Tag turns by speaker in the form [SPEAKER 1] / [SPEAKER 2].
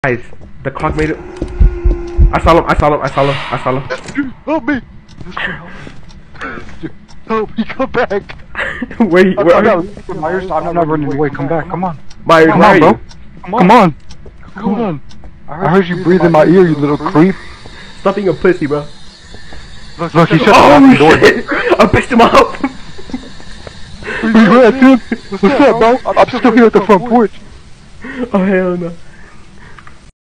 [SPEAKER 1] Guys, the clock made it. I saw him.
[SPEAKER 2] Help me! Help me, come back!
[SPEAKER 1] Wait, where are you?
[SPEAKER 2] Myers, I'm not running away, come back, come on.
[SPEAKER 1] Myers, where are you?
[SPEAKER 2] Come on! Come on! I heard you breathe in my ear, you little creep.
[SPEAKER 1] Stop being a pussy, bro.
[SPEAKER 2] Look, he shut the
[SPEAKER 1] Oh
[SPEAKER 2] door.
[SPEAKER 1] shit! I pissed him off!
[SPEAKER 2] What's up, bro? I'm still here at the front porch.
[SPEAKER 1] Oh hell no.